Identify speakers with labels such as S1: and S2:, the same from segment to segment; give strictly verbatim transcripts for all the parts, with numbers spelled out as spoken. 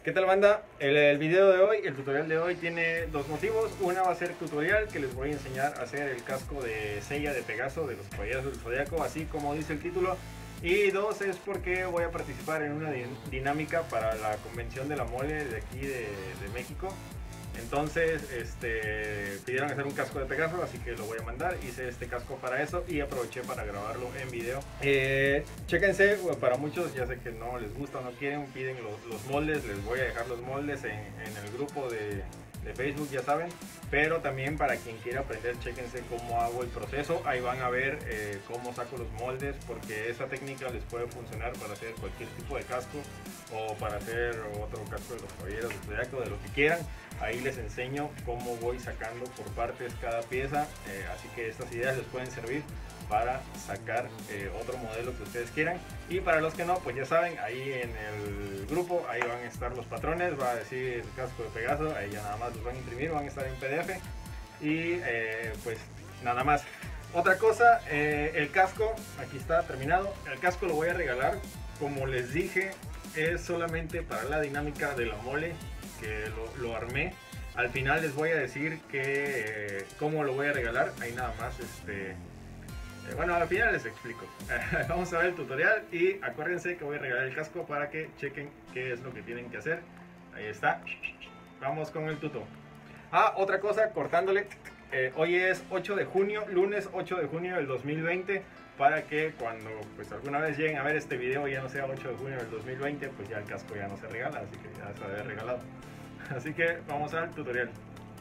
S1: ¿Qué tal, banda? El, el video de hoy, el tutorial de hoy tiene dos motivos. Una va a ser tutorial que les voy a enseñar a hacer el casco de Seiya de Pegaso de los Caballeros del Zodiaco, así como dice el título. Y dos es porque voy a participar en una dinámica para la convención de la mole de aquí de, de México. Entonces este, pidieron hacer un casco de Pegaso, así que lo voy a mandar. Hice este casco para eso y aproveché para grabarlo en video. Eh, chéquense, para muchos ya sé que no les gusta o no quieren, piden los, los moldes. Les voy a dejar los moldes en, en el grupo de, de Facebook, ya saben. Pero también para quien quiera aprender, chéquense cómo hago el proceso. Ahí van a ver eh, cómo saco los moldes, porque esa técnica les puede funcionar para hacer cualquier tipo de casco o para hacer otro casco de los Caballeros del Zodiaco, de lo que quieran. Ahí les enseño cómo voy sacando por partes cada pieza, eh, así que estas ideas les pueden servir para sacar eh, otro modelo que ustedes quieran. Y para los que no, pues ya saben, ahí en el grupo, ahí van a estar los patrones, va a decir el casco de Pegaso, ahí ya nada más los van a imprimir, van a estar en P D F. Y eh, pues nada más. Otra cosa, eh, el casco, aquí está terminado, el casco lo voy a regalar, como les dije, es solamente para la dinámica de la mole, que lo, lo armé. Al final les voy a decir que eh, cómo lo voy a regalar. Ahí nada más este eh, bueno, al final les explico. Vamos a ver el tutorial y acuérdense que voy a regalar el casco para que chequen qué es lo que tienen que hacer. Ahí está. Vamos con el tuto. Ah, otra cosa, cortándole, eh, hoy es ocho de junio, lunes ocho de junio del dos mil veinte, para que cuando pues alguna vez lleguen a ver este video ya no sea ocho de junio del dos mil veinte, pues ya el casco ya no se regala, así que ya se había regalado. Así que vamos al tutorial.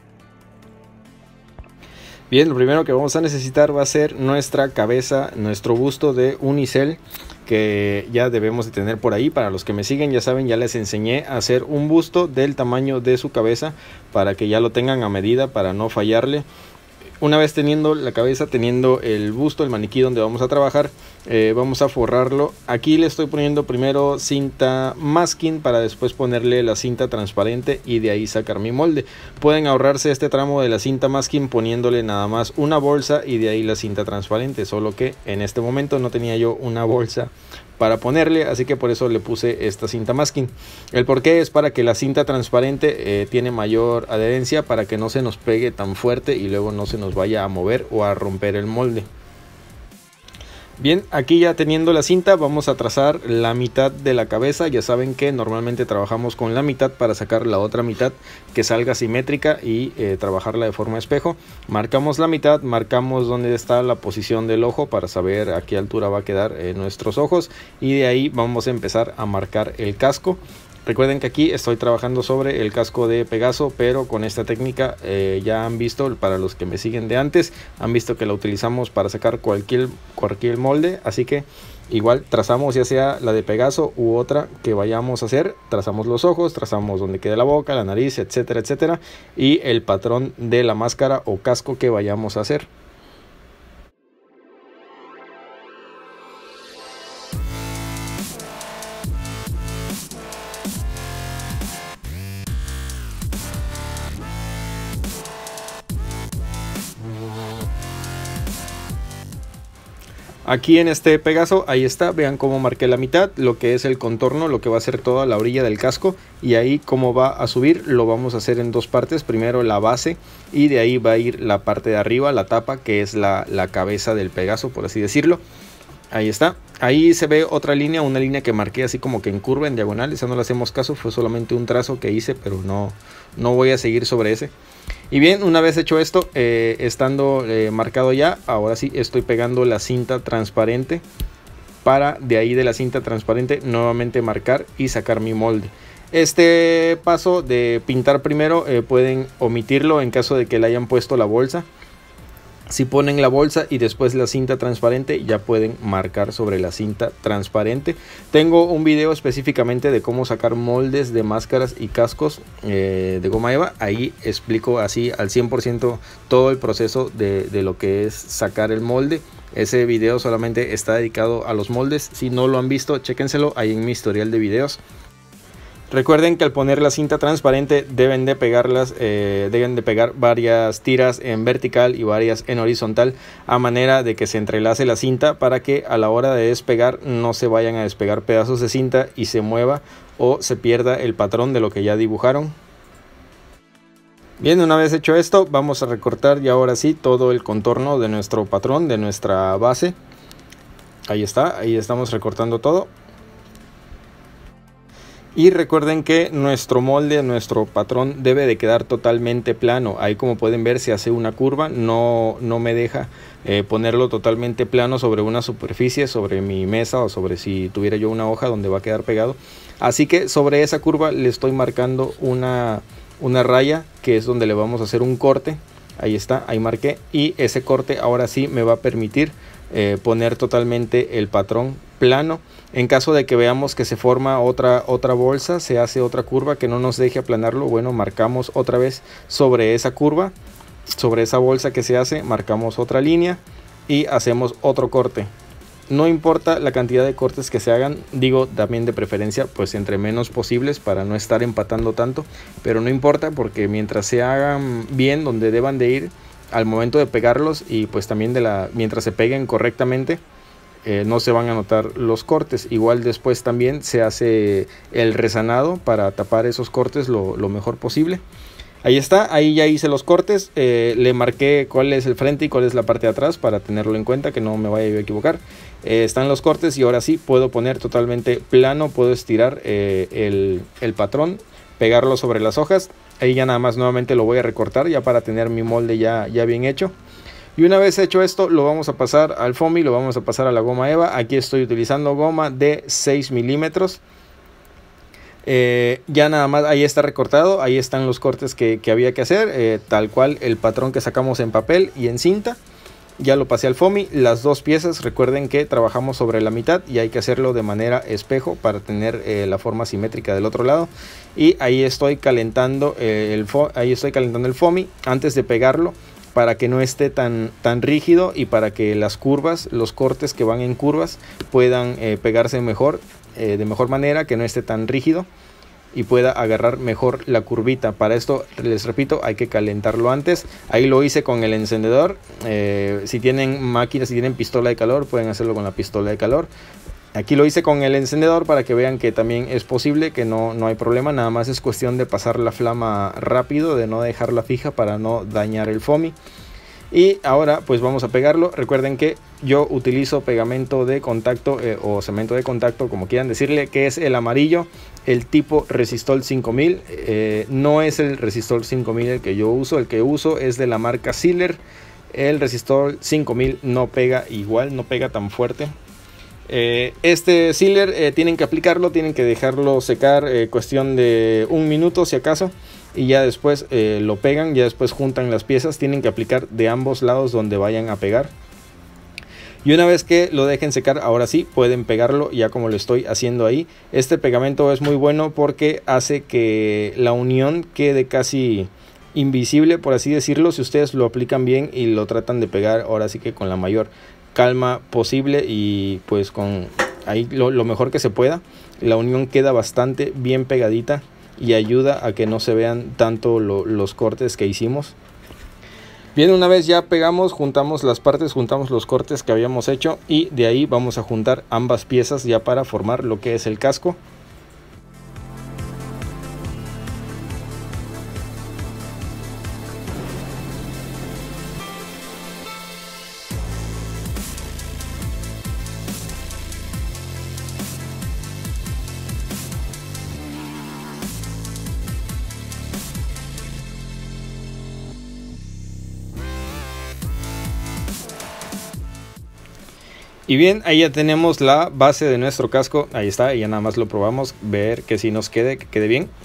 S2: Bien, lo primero que vamos a necesitar va a ser nuestra cabeza, nuestro busto de unicel, que ya debemos de tener por ahí. Para los que me siguen ya saben, ya les enseñé a hacer un busto del tamaño de su cabeza para que ya lo tengan a medida, para no fallarle. Una vez teniendo la cabeza, teniendo el busto, el maniquí donde vamos a trabajar, eh, vamos a forrarlo. Aquí le estoy poniendo primero cinta masking para después ponerle la cinta transparente y de ahí sacar mi molde. Pueden ahorrarse este tramo de la cinta masking poniéndole nada más una bolsa y de ahí la cinta transparente, solo que en este momento no tenía yo una bolsa para ponerle, así que por eso le puse esta cinta masking. El porqué es para que la cinta transparente eh, tiene mayor adherencia, para que no se nos pegue tan fuerte y luego no se nos vaya a mover o a romper el molde. Bien, aquí ya teniendo la cinta vamos a trazar la mitad de la cabeza. Ya saben que normalmente trabajamos con la mitad para sacar la otra mitad que salga simétrica y eh, trabajarla de forma espejo. Marcamos la mitad, marcamos dónde está la posición del ojo para saber a qué altura va a quedar eh, nuestros ojos, y de ahí vamos a empezar a marcar el casco. Recuerden que aquí estoy trabajando sobre el casco de Pegaso, pero con esta técnica eh, ya han visto, para los que me siguen de antes, han visto que la utilizamos para sacar cualquier, cualquier molde. Así que igual trazamos, ya sea la de Pegaso u otra que vayamos a hacer, trazamos los ojos, trazamos donde quede la boca, la nariz, etcétera, etcétera, y el patrón de la máscara o casco que vayamos a hacer. Aquí en este Pegaso, ahí está, vean cómo marqué la mitad, lo que es el contorno, lo que va a ser toda la orilla del casco, y ahí cómo va a subir, lo vamos a hacer en dos partes. Primero la base y de ahí va a ir la parte de arriba, la tapa, que es la, la cabeza del Pegaso, por así decirlo. Ahí está, ahí se ve otra línea, una línea que marqué así como que en curva, en diagonal. Esa no le hacemos caso, fue solamente un trazo que hice, pero no, no voy a seguir sobre ese. Y bien, una vez hecho esto, eh, estando eh, marcado ya, ahora sí estoy pegando la cinta transparente para de ahí de la cinta transparente nuevamente marcar y sacar mi molde. Este paso de pintar primero eh, pueden omitirlo en caso de que le hayan puesto la bolsa. Si ponen la bolsa y después la cinta transparente, ya pueden marcar sobre la cinta transparente. Tengo un video específicamente de cómo sacar moldes de máscaras y cascos eh, de goma eva. Ahí explico así al cien por ciento todo el proceso de, de lo que es sacar el molde. Ese video solamente está dedicado a los moldes. Si no lo han visto, chéquenselo ahí en mi historial de videos. Recuerden que al poner la cinta transparente deben de pegarlas, eh, deben de pegar varias tiras en vertical y varias en horizontal, a manera de que se entrelace la cinta para que a la hora de despegar no se vayan a despegar pedazos de cinta y se mueva o se pierda el patrón de lo que ya dibujaron. Bien, una vez hecho esto, vamos a recortar ya ahora sí todo el contorno de nuestro patrón, de nuestra base. Ahí está, ahí estamos recortando todo. Y recuerden que nuestro molde, nuestro patrón debe de quedar totalmente plano. Ahí, como pueden ver, se hace una curva, no, no me deja eh, ponerlo totalmente plano sobre una superficie, sobre mi mesa o sobre si tuviera yo una hoja donde va a quedar pegado. Así que sobre esa curva le estoy marcando una, una raya, que es donde le vamos a hacer un corte. Ahí está, ahí marqué, y ese corte ahora sí me va a permitir eh, poner totalmente el patrón plano. En caso de que veamos que se forma otra, otra bolsa, se hace otra curva que no nos deje aplanarlo, bueno, marcamos otra vez sobre esa curva, sobre esa bolsa que se hace, marcamos otra línea y hacemos otro corte. No importa la cantidad de cortes que se hagan, digo también de preferencia pues entre menos posibles para no estar empatando tanto, pero no importa, porque mientras se hagan bien donde deban de ir al momento de pegarlos, y pues también de la mientras se peguen correctamente, Eh, no se van a notar los cortes. Igual después también se hace el resanado para tapar esos cortes lo, lo mejor posible. Ahí está, ahí ya hice los cortes, eh, le marqué cuál es el frente y cuál es la parte de atrás para tenerlo en cuenta, que no me vaya a equivocar. Eh, están los cortes y ahora sí puedo poner totalmente plano, puedo estirar eh, el, el patrón, pegarlo sobre las hojas. Ahí ya nada más nuevamente lo voy a recortar ya para tener mi molde ya, ya bien hecho. Y una vez hecho esto, lo vamos a pasar al foamy, lo vamos a pasar a la goma eva. Aquí estoy utilizando goma de seis milímetros. Eh, ya nada más, ahí está recortado, ahí están los cortes que, que había que hacer, eh, tal cual el patrón que sacamos en papel y en cinta. Ya lo pasé al foamy, las dos piezas, recuerden que trabajamos sobre la mitad y hay que hacerlo de manera espejo para tener eh, la forma simétrica del otro lado. Y ahí estoy calentando eh, el, ahí estoy calentando el foamy antes de pegarlo, para que no esté tan, tan rígido y para que las curvas, los cortes que van en curvas puedan eh, pegarse mejor, eh, de mejor manera, que no esté tan rígido y pueda agarrar mejor la curvita. Para esto, les repito, hay que calentarlo antes. Ahí lo hice con el encendedor. Eh, si tienen máquina, si tienen pistola de calor, pueden hacerlo con la pistola de calor. Aquí lo hice con el encendedor para que vean que también es posible, que no, no hay problema. Nada más es cuestión de pasar la flama rápido, de no dejarla fija para no dañar el foamy. Y ahora pues vamos a pegarlo. Recuerden que yo utilizo pegamento de contacto eh, o cemento de contacto, como quieran decirle, que es el amarillo, el tipo Resistol cinco mil. Eh, no es el Resistol cinco mil el que yo uso, el que uso es de la marca Sealer. El Resistol cinco mil no pega igual, no pega tan fuerte. Eh, este sealer eh, tienen que aplicarlo, tienen que dejarlo secar eh, cuestión de un minuto si acaso, y ya después eh, lo pegan, ya después juntan las piezas. Tienen que aplicar de ambos lados donde vayan a pegar, y una vez que lo dejen secar, ahora sí pueden pegarlo ya como lo estoy haciendo ahí. Este pegamento es muy bueno porque hace que la unión quede casi invisible, por así decirlo, si ustedes lo aplican bien y lo tratan de pegar ahora sí que con la mayor calma posible y pues con ahí lo, lo mejor que se pueda. La unión queda bastante bien pegadita y ayuda a que no se vean tanto lo, los cortes que hicimos. Bien, una vez ya pegamos, juntamos las partes, juntamos los cortes que habíamos hecho, y de ahí vamos a juntar ambas piezas ya para formar lo que es el casco. Y bien, ahí ya tenemos la base de nuestro casco. Ahí está, y ya nada más lo probamos, ver que si nos quede, que quede bien.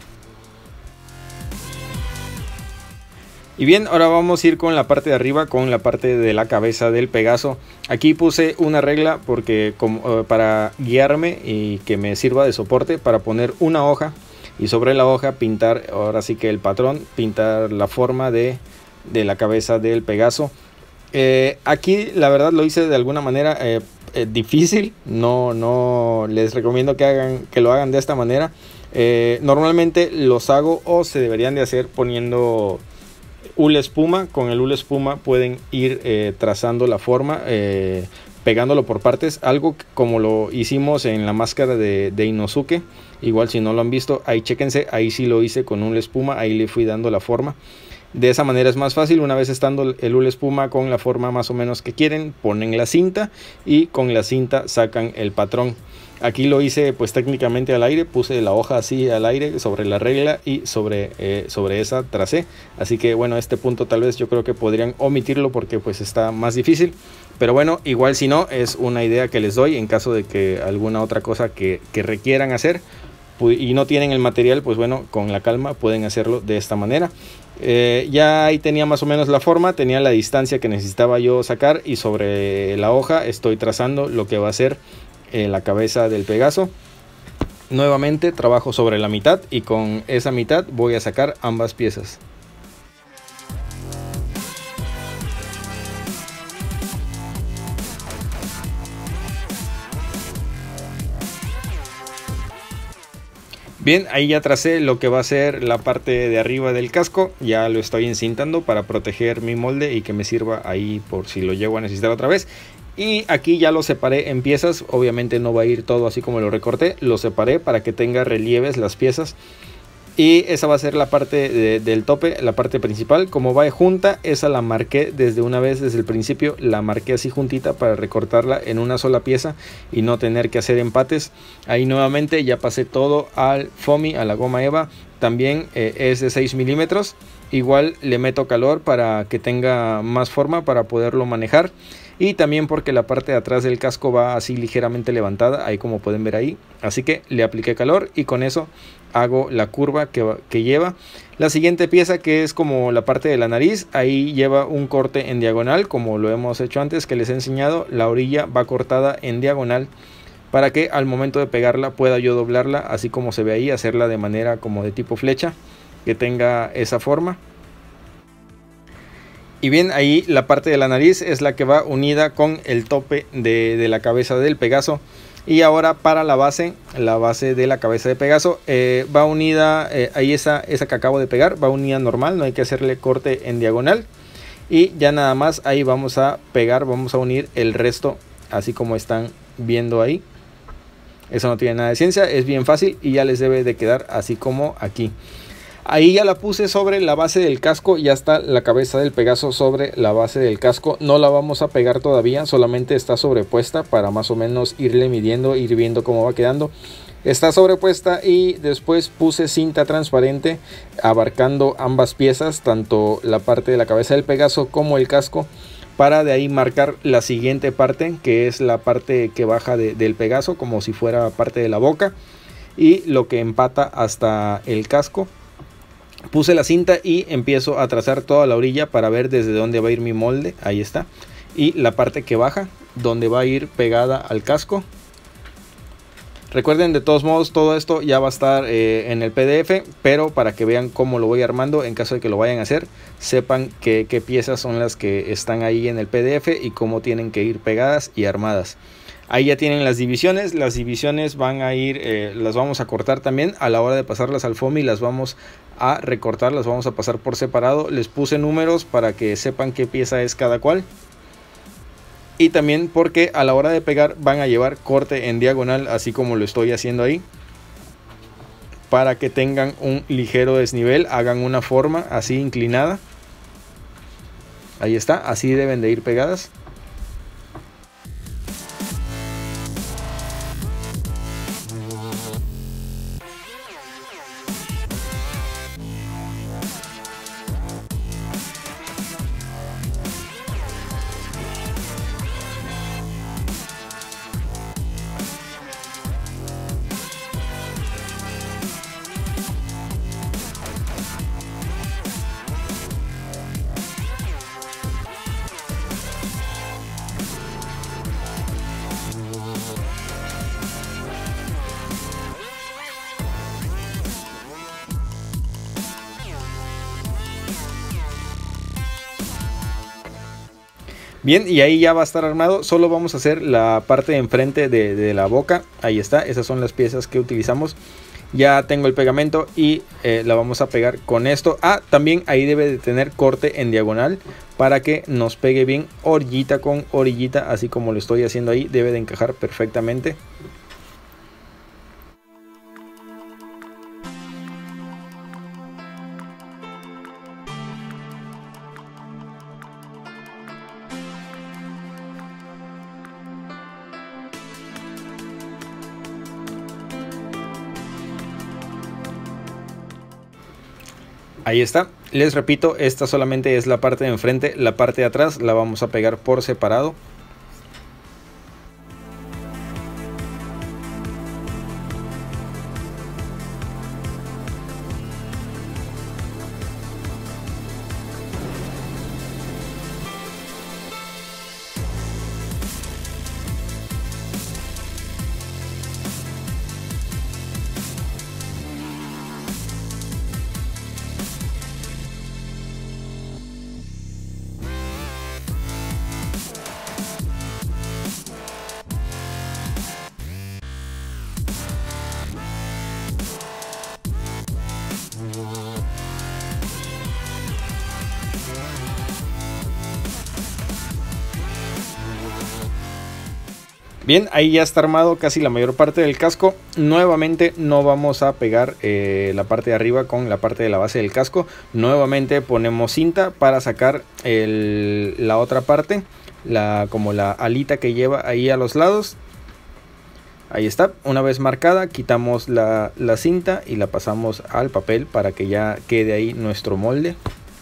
S2: Y bien, ahora vamos a ir con la parte de arriba, con la parte de la cabeza del Pegaso. Aquí puse una regla porque como, uh, para guiarme y que me sirva de soporte, para poner una hoja y sobre la hoja pintar, ahora sí que el patrón, pintar la forma de, de la cabeza del Pegaso. Eh, aquí la verdad lo hice de alguna manera eh, eh, difícil, no, no les recomiendo que, hagan, que lo hagan de esta manera, Eh, normalmente los hago o se deberían de hacer poniendo hule espuma. Con el hule espuma pueden ir eh, trazando la forma, eh, pegándolo por partes, algo como lo hicimos en la máscara de, de Inosuke. Igual si no lo han visto, ahí chéquense, ahí sí lo hice con hule espuma, ahí le fui dando la forma. De esa manera es más fácil. Una vez estando el hule espuma con la forma más o menos que quieren, ponen la cinta y con la cinta sacan el patrón. Aquí lo hice pues técnicamente al aire, puse la hoja así al aire sobre la regla y sobre, eh, sobre esa tracé. Así que bueno, este punto tal vez yo creo que podrían omitirlo porque pues está más difícil. Pero bueno, igual si no, es una idea que les doy en caso de que alguna otra cosa que, que requieran hacer y no tienen el material, pues bueno, con la calma pueden hacerlo de esta manera. Eh, ya ahí tenía más o menos la forma, tenía la distancia que necesitaba yo sacar y sobre la hoja estoy trazando lo que va a ser eh, la cabeza del Pegaso. Nuevamente trabajo sobre la mitad y con esa mitad voy a sacar ambas piezas. Bien, ahí ya tracé lo que va a ser la parte de arriba del casco. Ya lo estoy encintando para proteger mi molde y que me sirva ahí por si lo llego a necesitar otra vez. Y aquí ya lo separé en piezas. Obviamente no va a ir todo así como lo recorté. Lo separé para que tenga relieves las piezas. Y esa va a ser la parte de, del tope, la parte principal. Como va junta, esa la marqué desde una vez, desde el principio. La marqué así juntita para recortarla en una sola pieza y no tener que hacer empates. Ahí nuevamente ya pasé todo al foamy, a la goma eva. También eh, es de seis milímetros. Igual le meto calor para que tenga más forma para poderlo manejar. Y también porque la parte de atrás del casco va así ligeramente levantada, ahí como pueden ver ahí. Así que le apliqué calor y con eso hago la curva que, que lleva. La siguiente pieza, que es como la parte de la nariz, ahí lleva un corte en diagonal, como lo hemos hecho antes que les he enseñado. La orilla va cortada en diagonal para que al momento de pegarla pueda yo doblarla, así como se ve ahí, hacerla de manera como de tipo flecha, que tenga esa forma. Y bien, ahí la parte de la nariz es la que va unida con el tope de, de la cabeza del Pegaso. Y ahora para la base, la base de la cabeza de Pegaso, eh, va unida, eh, ahí esa, esa que acabo de pegar, va unida normal, no hay que hacerle corte en diagonal. Y ya nada más ahí vamos a pegar, vamos a unir el resto, así como están viendo ahí. Eso no tiene nada de ciencia, es bien fácil y ya les debe de quedar así como aquí. Ahí ya la puse sobre la base del casco, ya está la cabeza del Pegaso sobre la base del casco. No la vamos a pegar todavía, solamente está sobrepuesta para más o menos irle midiendo, ir viendo cómo va quedando. Está sobrepuesta y después puse cinta transparente abarcando ambas piezas, tanto la parte de la cabeza del Pegaso como el casco, para de ahí marcar la siguiente parte, que es la parte que baja de, del Pegaso, como si fuera parte de la boca, y lo que empata hasta el casco. Puse la cinta y empiezo a trazar toda la orilla para ver desde dónde va a ir mi molde. Ahí está. Y la parte que baja, donde va a ir pegada al casco. Recuerden, de todos modos, todo esto ya va a estar eh, en el P D F, pero para que vean cómo lo voy armando, en caso de que lo vayan a hacer, sepan que, qué piezas son las que están ahí en el P D F y cómo tienen que ir pegadas y armadas. Ahí ya tienen las divisiones, las divisiones van a ir, eh, las vamos a cortar también a la hora de pasarlas al foamy, las vamos a recortar, las vamos a pasar por separado. Les puse números para que sepan qué pieza es cada cual. Y también porque a la hora de pegar van a llevar corte en diagonal, así como lo estoy haciendo ahí. Para que tengan un ligero desnivel, hagan una forma así inclinada. Ahí está, así deben de ir pegadas. Bien, y ahí ya va a estar armado. Solo vamos a hacer la parte de enfrente de, de la boca. Ahí está, esas son las piezas que utilizamos. Ya tengo el pegamento y eh, la vamos a pegar con esto. Ah, también ahí debe de tener corte en diagonal para que nos pegue bien orillita con orillita, así como lo estoy haciendo ahí. Debe de encajar perfectamente. Ahí está, les repito, esta solamente es la parte de enfrente, la parte de atrás la vamos a pegar por separado. Bien, ahí ya está armado casi la mayor parte del casco. Nuevamente no vamos a pegar eh, la parte de arriba con la parte de la base del casco. Nuevamente ponemos cinta para sacar el, la otra parte, la, como la alita que lleva ahí a los lados. Ahí está, una vez marcada quitamos la, la cinta y la pasamos al papel para que ya quede ahí nuestro molde.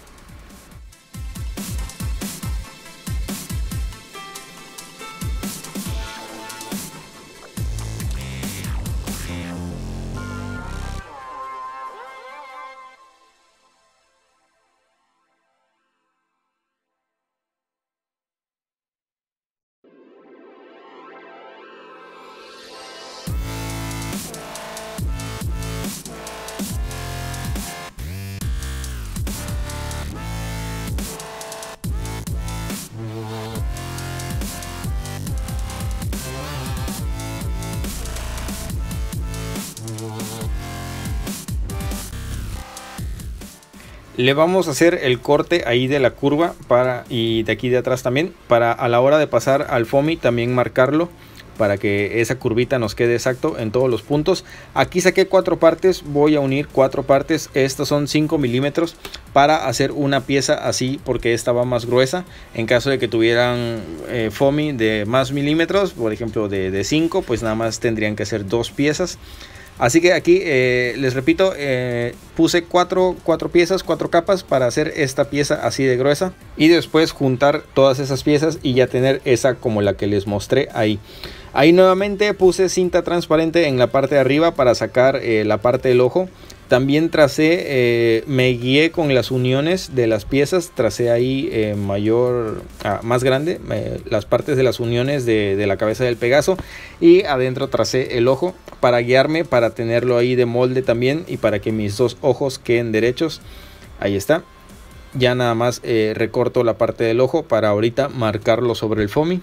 S2: Le vamos a hacer el corte ahí de la curva para, y de aquí de atrás también, para a la hora de pasar al foamy también marcarlo, para que esa curvita nos quede exacto en todos los puntos. Aquí saqué cuatro partes, voy a unir cuatro partes. Estas son cinco milímetros para hacer una pieza así, porque esta va más gruesa. En caso de que tuvieran eh, foamy de más milímetros, por ejemplo de, de cinco, pues nada más tendrían que hacer dos piezas. Así que aquí eh, les repito, eh, puse cuatro, cuatro piezas, cuatro capas para hacer esta pieza así de gruesa. Y después juntar todas esas piezas y ya tener esa como la que les mostré ahí. Ahí nuevamente puse cinta transparente en la parte de arriba para sacar eh, la parte del ojo. También tracé, eh, me guié con las uniones de las piezas, tracé ahí eh, mayor, ah, más grande, eh, las partes de las uniones de, de la cabeza del Pegaso, y adentro tracé el ojo para guiarme, para tenerlo ahí de molde también y para que mis dos ojos queden derechos. Ahí está, ya nada más eh, recorto la parte del ojo para ahorita marcarlo sobre el foamy.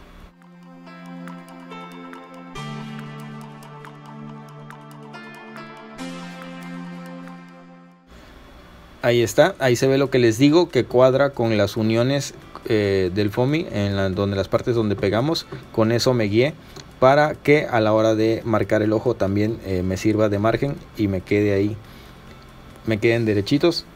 S2: Ahí está, ahí se ve lo que les digo, que cuadra con las uniones eh, del foamy, en la, donde las partes donde pegamos. Con eso me guié para que a la hora de marcar el ojo también eh, me sirva de margen y me quede ahí, me queden derechitos.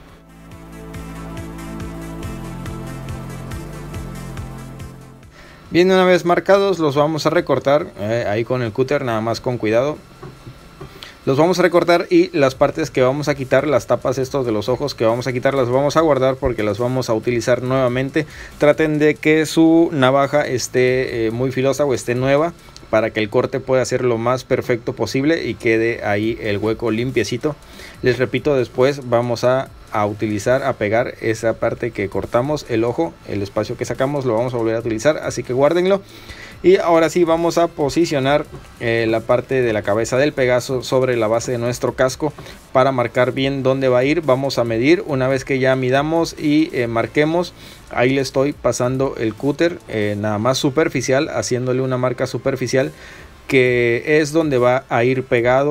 S2: Bien, una vez marcados los vamos a recortar eh, ahí con el cúter, nada más con cuidado. Los vamos a recortar y las partes que vamos a quitar, las tapas estos de los ojos que vamos a quitar, las vamos a guardar porque las vamos a utilizar nuevamente. Traten de que su navaja esté eh, muy filosa o esté nueva para que el corte pueda ser lo más perfecto posible y quede ahí el hueco limpiecito. Les repito, después vamos a, a utilizar, a pegar esa parte que cortamos, el ojo, el espacio que sacamos, lo vamos a volver a utilizar, así que guárdenlo. Y ahora sí vamos a posicionar eh, la parte de la cabeza del Pegaso sobre la base de nuestro casco para marcar bien dónde va a ir. Vamos a medir. Una vez que ya midamos y eh, marquemos, ahí le estoy pasando el cúter eh, nada más superficial, haciéndole una marca superficial que es donde va a ir pegado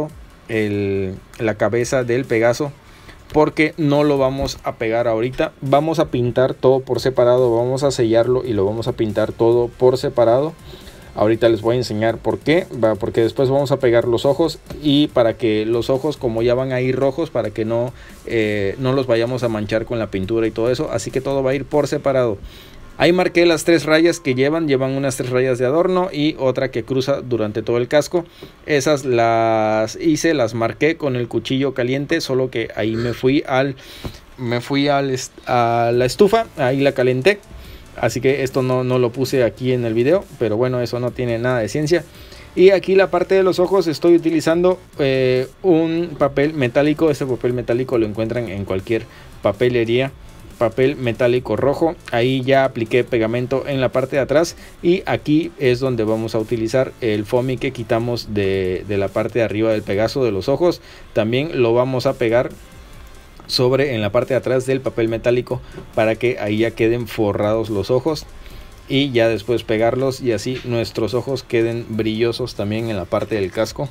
S2: el, la cabeza del Pegaso, porque no lo vamos a pegar ahorita. Vamos a pintar todo por separado, vamos a sellarlo y lo vamos a pintar todo por separado. Ahorita les voy a enseñar por qué, va, porque después vamos a pegar los ojos, y para que los ojos, como ya van a ir rojos, para que no, eh, no los vayamos a manchar con la pintura y todo eso, así que todo va a ir por separado. Ahí marqué las tres rayas que llevan, llevan unas tres rayas de adorno y otra que cruza durante todo el casco. Esas las hice, las marqué con el cuchillo caliente, solo que ahí me fui al, me fui al, a la estufa, ahí la calenté. Así que esto no, no lo puse aquí en el video, pero bueno, eso no tiene nada de ciencia. Y aquí la parte de los ojos estoy utilizando eh, un papel metálico. Este papel metálico lo encuentran en cualquier papelería. Papel metálico rojo. Ahí ya apliqué pegamento en la parte de atrás, y aquí es donde vamos a utilizar el foamy que quitamos de, de la parte de arriba del Pegaso de los ojos. También lo vamos a pegar sobre en la parte de atrás del papel metálico, para que ahí ya queden forrados los ojos, y ya después pegarlos, y así nuestros ojos queden brillosos también en la parte del casco.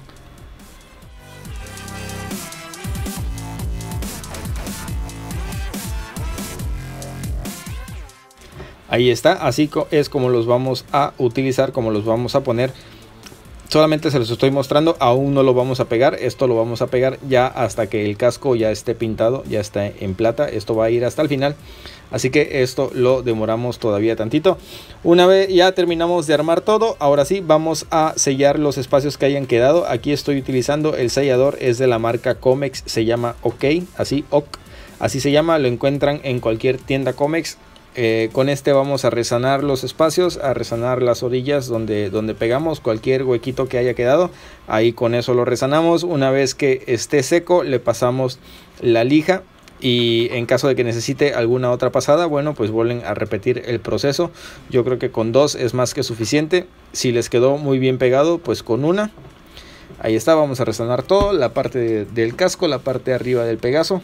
S2: Ahí está, así es como los vamos a utilizar, como los vamos a poner. Solamente se los estoy mostrando, aún no lo vamos a pegar. Esto lo vamos a pegar ya hasta que el casco ya esté pintado, ya está en plata. Esto va a ir hasta el final, así que esto lo demoramos todavía tantito. Una vez ya terminamos de armar todo, ahora sí vamos a sellar los espacios que hayan quedado. Aquí estoy utilizando el sellador, es de la marca Comex, se llama OK, así OK, así se llama, lo encuentran en cualquier tienda Comex. Eh, con este vamos a resanar los espacios, a resanar las orillas donde, donde pegamos, cualquier huequito que haya quedado, ahí con eso lo resanamos. Una vez que esté seco le pasamos la lija, y en caso de que necesite alguna otra pasada, bueno, pues vuelven a repetir el proceso. Yo creo que con dos es más que suficiente. Si les quedó muy bien pegado, pues con una. Ahí está, vamos a resanar todo, la parte de, del casco, la parte de arriba del Pegaso.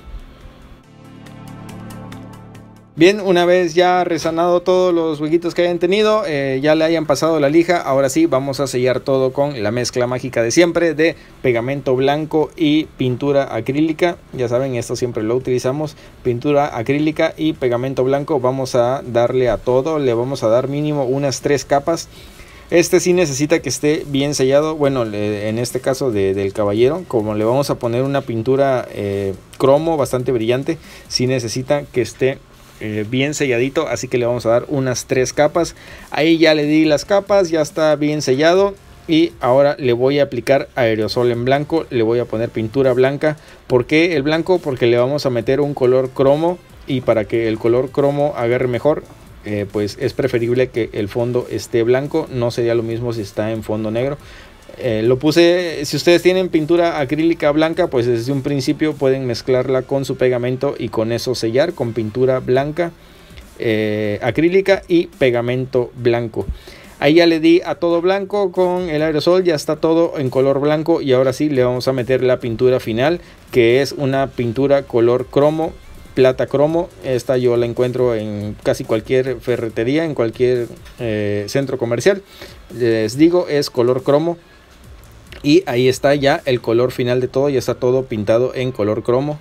S2: Bien, una vez ya resanado todos los huequitos que hayan tenido, eh, ya le hayan pasado la lija, ahora sí vamos a sellar todo con la mezcla mágica de siempre de pegamento blanco y pintura acrílica. Ya saben, esto siempre lo utilizamos, pintura acrílica y pegamento blanco. Vamos a darle a todo, le vamos a dar mínimo unas tres capas. Este sí necesita que esté bien sellado. Bueno, le, en este caso de, del caballero, como le vamos a poner una pintura eh, cromo bastante brillante, sí necesita que esté Eh, bien selladito, así que le vamos a dar unas tres capas. Ahí ya le di las capas, ya está bien sellado, y ahora le voy a aplicar aerosol en blanco, le voy a poner pintura blanca. ¿Por qué el blanco? Porque le vamos a meter un color cromo, y para que el color cromo agarre mejor, eh, pues es preferible que el fondo esté blanco. No sería lo mismo si está en fondo negro. Eh, lo puse, si ustedes tienen pintura acrílica blanca, pues desde un principio pueden mezclarla con su pegamento y con eso sellar con pintura blanca, eh, acrílica y pegamento blanco. Ahí ya le di a todo blanco con el aerosol, ya está todo en color blanco, y ahora sí le vamos a meter la pintura final, que es una pintura color cromo, plata cromo. Esta yo la encuentro en casi cualquier ferretería, en cualquier eh, centro comercial. Les digo, es color cromo. Y ahí está ya el color final de todo, ya está todo pintado en color cromo.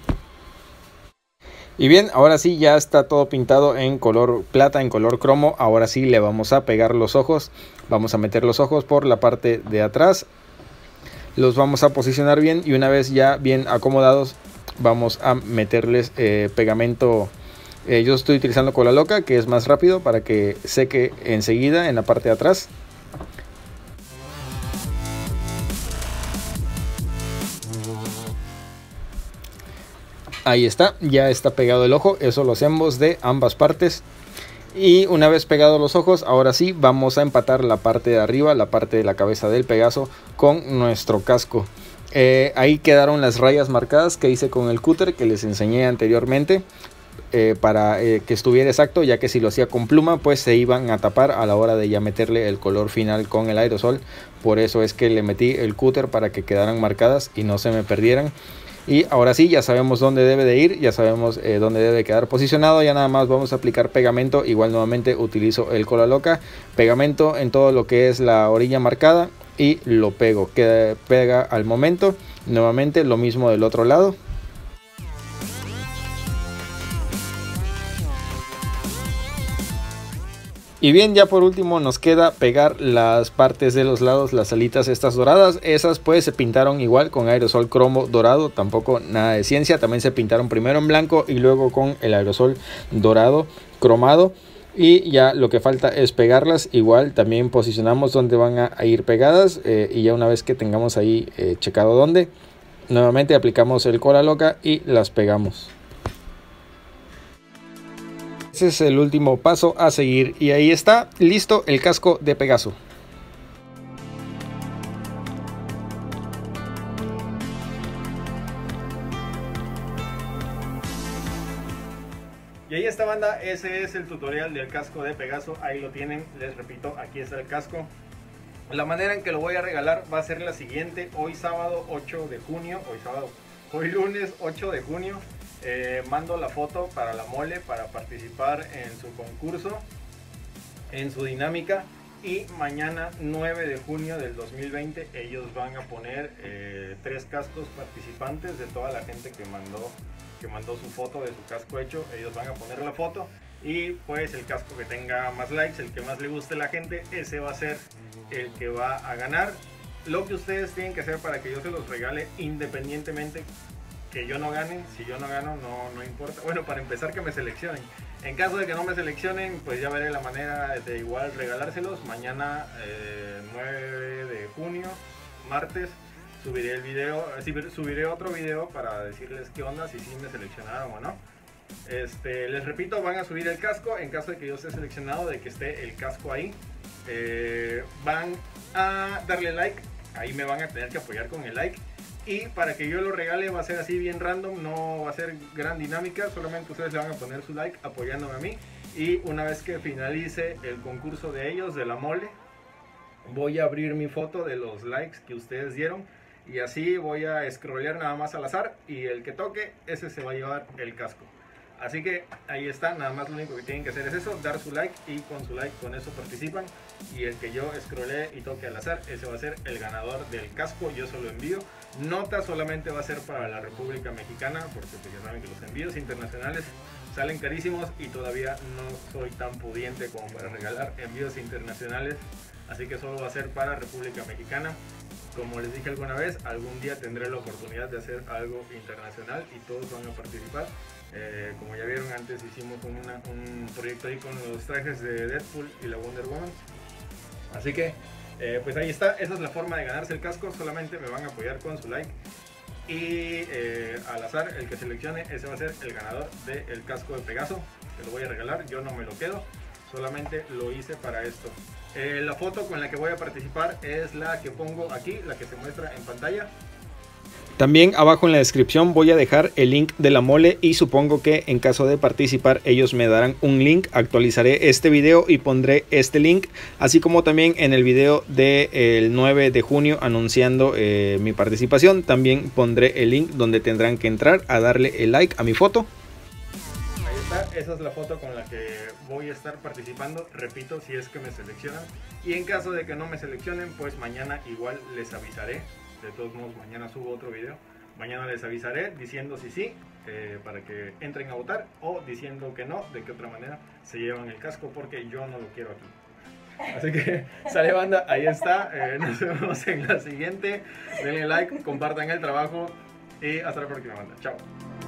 S2: Y bien, ahora sí ya está todo pintado en color plata, en color cromo. Ahora sí le vamos a pegar los ojos. Vamos a meter los ojos por la parte de atrás. Los vamos a posicionar bien, y una vez ya bien acomodados vamos a meterles eh, pegamento. Eh, yo estoy utilizando cola loca, que es más rápido para que seque enseguida en la parte de atrás. Ahí está, ya está pegado el ojo. Eso lo hacemos de ambas partes. Y una vez pegados los ojos, ahora sí vamos a empatar la parte de arriba, la parte de la cabeza del Pegaso, con nuestro casco. Eh, ahí quedaron las rayas marcadas que hice con el cúter que les enseñé anteriormente, eh, para eh, que estuviera exacto, ya que si lo hacía con pluma pues se iban a tapar a la hora de ya meterle el color final con el aerosol. Por eso es que le metí el cúter, para que quedaran marcadas y no se me perdieran. Y ahora sí, ya sabemos dónde debe de ir, ya sabemos eh, dónde debe quedar posicionado. Ya nada más vamos a aplicar pegamento. Igual nuevamente utilizo el cola loca, pegamento en todo lo que es la orilla marcada y lo pego, queda pega al momento. Nuevamente lo mismo del otro lado. Y bien, ya por último nos queda pegar las partes de los lados, las alitas estas doradas. Esas pues se pintaron igual con aerosol cromo dorado, tampoco nada de ciencia. También se pintaron primero en blanco y luego con el aerosol dorado cromado. Y ya lo que falta es pegarlas. Igual también posicionamos donde van a, a ir pegadas. Eh, y ya una vez que tengamos ahí eh, checado dónde, nuevamente aplicamos el cola loca y las pegamos. Ese es el último paso a seguir y ahí está listo el casco de Pegaso.
S1: Y ahí está, banda, ese es el tutorial del casco de Pegaso. Ahí lo tienen, les repito, aquí está el casco. La manera en que lo voy a regalar va a ser la siguiente. Hoy sábado ocho de junio, hoy sábado, hoy lunes ocho de junio. Eh, mando la foto para la mole para participar en su concurso, en su dinámica, y mañana nueve de junio del dos mil veinte ellos van a poner eh, tres cascos participantes de toda la gente que mandó que mandó su foto de su casco hecho. Ellos van a poner la foto y pues el casco que tenga más likes, el que más le guste a la gente, ese va a ser el que va a ganar. Lo que ustedes tienen que hacer para que yo se los regale, independientemente que yo no gane, si yo no gano, no, no importa. Bueno, para empezar, que me seleccionen. En caso de que no me seleccionen, pues ya veré la manera de igual regalárselos. Mañana eh, nueve de junio, martes, subiré el video, subiré otro video para decirles qué onda, si sí me seleccionaron o no. Este, les repito, van a subir el casco. En caso de que yo esté seleccionado, de que esté el casco ahí, eh, van a darle like. Ahí me van a tener que apoyar con el like. Y para que yo lo regale va a ser así bien random, no va a ser gran dinámica, solamente ustedes le van a poner su like apoyándome a mí. Y una vez que finalice el concurso de ellos, de la mole, voy a abrir mi foto de los likes que ustedes dieron. Y así voy a scrollear nada más al azar, y el que toque, ese se va a llevar el casco. Así que ahí está, nada más lo único que tienen que hacer es eso, dar su like, y con su like con eso participan. Y el que yo scrollee y toque al azar, ese va a ser el ganador del casco. Yo se lo envío. Nota solamente va a ser para la República Mexicana, porque pues ya saben que los envíos internacionales salen carísimos y todavía no soy tan pudiente como para regalar envíos internacionales. Así que solo va a ser para República Mexicana. Como les dije alguna vez, algún día tendré la oportunidad de hacer algo internacional y todos van a participar. Eh, como ya vieron, antes hicimos una, un proyecto ahí con los trajes de Deadpool y la Wonder Woman. Así que, eh, pues ahí está. Esa es la forma de ganarse el casco. Solamente me van a apoyar con su like. Y eh, al azar, el que seleccione, ese va a ser el ganador del casco de Pegaso. Que lo voy a regalar, yo no me lo quedo. Solamente lo hice para esto. Eh, la foto con la que voy a participar es la que pongo aquí, la que se muestra en pantalla.
S2: También abajo en la descripción voy a dejar el link de la mole, y supongo que en caso de participar ellos me darán un link. Actualizaré este video y pondré este link, así como también en el video del nueve de junio anunciando eh, mi participación, también pondré el link donde tendrán que entrar a darle el like a mi foto.
S1: Ahí está, esa es la foto con la que voy a estar participando, repito, si es que me seleccionan. Y en caso de que no me seleccionen, pues mañana igual les avisaré. De todos modos, mañana subo otro video. Mañana les avisaré diciendo si sí, eh, para que entren a votar, o diciendo que no, de qué otra manera se llevan el casco, porque yo no lo quiero aquí. Así que, sale, banda, ahí está. Eh, nos vemos en la siguiente. Denle like, compartan el trabajo y hasta la próxima, banda. Chao.